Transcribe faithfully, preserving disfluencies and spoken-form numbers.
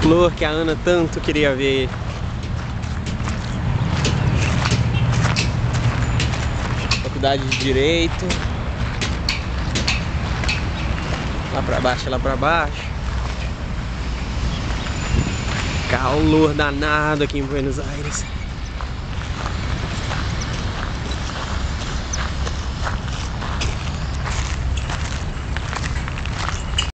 flor que a Ana tanto queria ver. Faculdade de Direito. Lá pra baixo, lá pra baixo. Calor danado aqui em Buenos Aires.